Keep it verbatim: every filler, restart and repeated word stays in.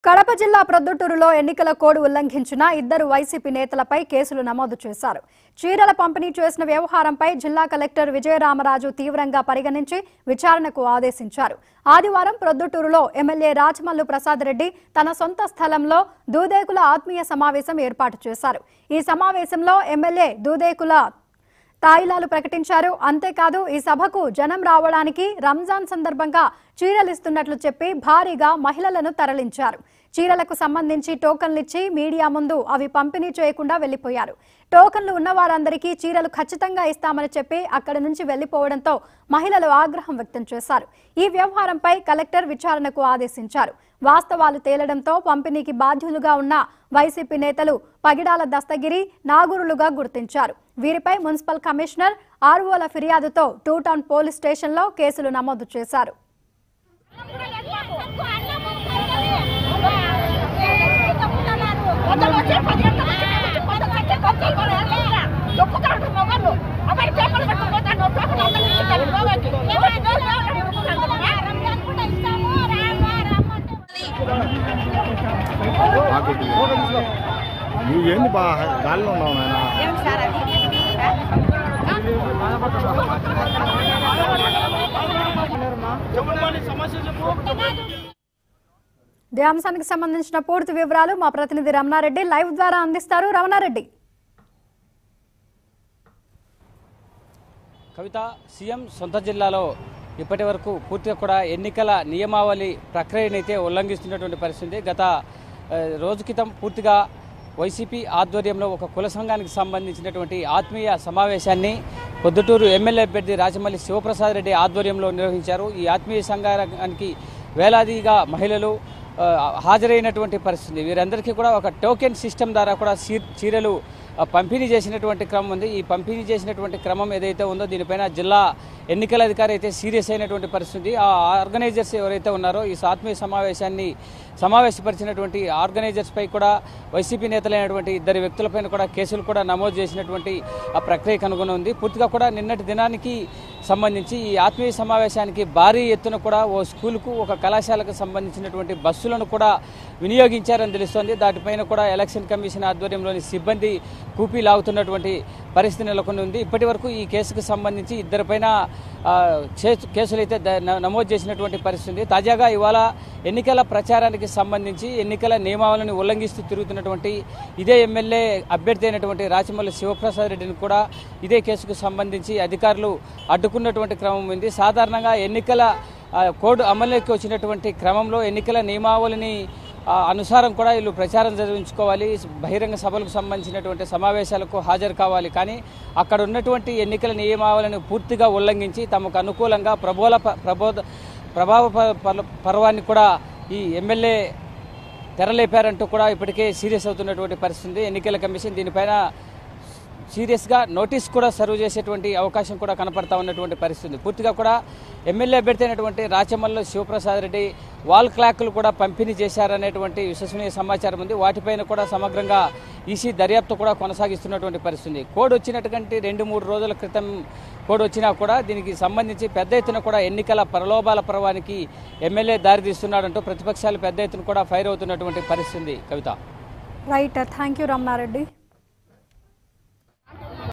కడప జిల్లా ప్రొద్దుటూరులో ఎన్నికల కోడ్ ఉల్లంఘించిన ఇద్దరు వైసీపీ నేతలపై కేసులు నమోదు చేశారు. చీరల పంపిణీ చేసిన వ్యవహారంపై జిల్లా కలెక్టర్ విజయరామరాజు తీవ్రంగా పరిగణించి విచారణకు ఆదేశించారు. ఆదివారం ప్రొద్దుటూరులో ఎమ్మెల్యే రాజమల్లు ప్రసాద్ రెడ్డి తన సొంత స్థలంలో దూదేకుల ఆత్మీయ సమావేశం ఏర్పాటు చేశారు. ఈ సమావేశంలో ఎమ్మెల్యే దూదేకుల తాయిలాలు ప్రకటించారు. అంతేకాదు ఈ సభకు జనం రావడానికి రంజాన్ సందర్భంగా చీరలు ఇస్తున్నట్లు చెప్పి భారీగా మహిళలను తరలించారు. చీరలకు సంబంధించి టోకన్లు ఇచ్చి మీడియా ముందు అవి పంపిణీ చేయకుండా వెళ్లిపోయారు. టోకన్లు ఉన్న వారందరికీ చీరలు ఖచ్చితంగా ఇస్తామని చెప్పి అక్కడి నుంచి వెళ్లిపోవడంతో మహిళలు ఆగ్రహం వ్యక్తం చేశారు. ఈ వ్యవహారంపై కలెక్టర్ విచారణకు ఆదేశించారు. వాస్తవాలు తేలడంతో పంపిణీకి బాధ్యులుగా ఉన్న వైసీపీ నేతలు పగిడాల దస్తగిరి, నాగూరులుగా గుర్తించారు. వీరిపై మున్సిపల్ కమిషనర్ ఆర్ఓల ఫిర్యాదుతో టూ టౌన్ పోలీస్ స్టేషన్లో కేసులు నమోదు చేశారు. నువ్వేంది బా గాల్లో ఉన్నావు నాయన? ఈ అంశానికి సంబంధించిన పూర్తి వివరాలు మా ప్రతినిధి రమణారెడ్డి లైవ్ ద్వారా అందిస్తారు. రమణారెడ్డి. కవిత, సీఎం సొంత జిల్లాలో ఇప్పటి వరకు పూర్తిగా కూడా ఎన్నికల నియమావళి ప్రక్రియనైతే ఉల్లంఘిస్తున్నటువంటి పరిస్థితి. గత రోజు క్రితం పూర్తిగా వైసీపీ ఆధ్వర్యంలో ఒక కుల సంఘానికి సంబంధించినటువంటి ఆత్మీయ సమావేశాన్ని పొద్దుటూరు ఎమ్మెల్యే అభ్యర్థి రాజమల్లి శివప్రసాద్ రెడ్డి ఆధ్వర్యంలో నిర్వహించారు. ఈ ఆత్మీయ సంఘానికి వేలాదిగా మహిళలు హాజరైనటువంటి పరిస్థితి. వీరందరికీ కూడా ఒక టోకెన్ సిస్టమ్ ద్వారా కూడా చీరలు పంపిణీ చేసినటువంటి క్రమం ఉంది. ఈ పంపిణీ చేసినటువంటి క్రమం ఏదైతే ఉందో దీనిపైన జిల్లా ఎన్నికల అధికారి అయితే సీరియస్ అయినటువంటి పరిస్థితి. ఆ ఆర్గనైజర్స్ ఎవరైతే ఉన్నారో ఈ ఆత్మీయ సమావేశాన్ని సమావేశపరిచినటువంటి ఆర్గనైజర్స్ పై కూడా వైసీపీ నేతలైనటువంటి ఇద్దరు వ్యక్తులపైన కూడా కేసులు కూడా నమోదు చేసినటువంటి ఆ ప్రక్రియకు అనుగుణం ఉంది. పూర్తిగా కూడా నిన్నటి దినానికి సంబంధించి ఈ ఆత్మీయ సమావేశానికి భారీ ఎత్తున కూడా ఓ స్కూలుకు ఒక కళాశాలకు సంబంధించినటువంటి బస్సులను కూడా వినియోగించారని తెలుస్తోంది. దాటిపైన కూడా ఎలక్షన్ కమిషన్ ఆధ్వర్యంలోని సిబ్బంది కూపీ లాగుతున్నటువంటి పరిస్థితి నెలకొని ఉంది. ఇప్పటి వరకు ఈ కేసుకు సంబంధించి ఇద్దరిపైన కేసులైతే నమోదు చేసినటువంటి పరిస్థితి. తాజాగా ఇవాళ ఎన్నికల ప్రచారానికి సంబంధించి ఎన్నికల నియమావళిని ఉల్లంఘిస్తూ తిరుగుతున్నటువంటి ఇదే ఎమ్మెల్యే అభ్యర్థి అయినటువంటి రాజమల్లి శివప్రసాద్ రెడ్డిని కూడా ఇదే కేసుకు సంబంధించి అధికారులు అడ్డుకున్నటువంటి క్రమం ఉంది. సాధారణంగా ఎన్నికల కోడ్ అమలులోకి వచ్చినటువంటి క్రమంలో ఎన్నికల నియమావళిని అనుసారం కూడా వీళ్ళు ప్రచారం జరిపించుకోవాలి, బహిరంగ సభలకు సంబంధించినటువంటి సమావేశాలకు హాజరు కావాలి. కానీ అక్కడ ఉన్నటువంటి ఎన్నికల నియమావళిని పూర్తిగా ఉల్లంఘించి తమకు అనుకూలంగా ప్రబోధ ప్రబోధ ప్రభావ పర్వాన్ని కూడా ఈ ఎమ్మెల్యే తెరలేపారంటూ కూడా ఇప్పటికే సీరియస్ అవుతున్నటువంటి పరిస్థితి. ఎన్నికల కమిషన్ దీనిపైన సీరియస్గా నోటీస్ కూడా సర్వ్ చేసేటువంటి అవకాశం కూడా కనపడతా ఉన్నటువంటి పరిస్థితి. పూర్తిగా కూడా ఎమ్మెల్యే అభ్యర్థి అయినటువంటి రాచమల్లు శివప్రసాద్ రెడ్డి వాల్ క్లాక్లు కూడా పంపిణీ చేశారనేటువంటి విశ్వసనీయ సమాచారం ఉంది. వాటిపైన కూడా సమగ్రంగా ఈసీ దర్యాప్తు కూడా కొనసాగిస్తున్నటువంటి పరిస్థితి. కోడ్ వచ్చినటువంటి రెండు మూడు రోజుల క్రితం కోడ్ వచ్చినా కూడా దీనికి సంబంధించి పెద్ద ఎత్తున కూడా ఎన్నికల ప్రలోభాల పర్వానికి ఎమ్మెల్యే దారితీస్తున్నాడంటూ ప్రతిపక్షాలు పెద్ద ఎత్తున కూడా ఫైర్ అవుతున్నటువంటి పరిస్థితి. Kavitha. Right, thank you Ramanareddy.